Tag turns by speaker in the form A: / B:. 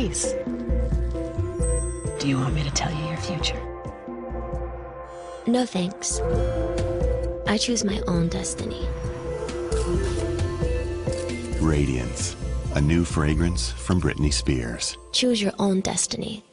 A: face. Do you want me to tell you your future?
B: No thanks. I choose my own destiny.
C: Radiance, a new fragrance from Britney Spears.
B: Choose your own destiny.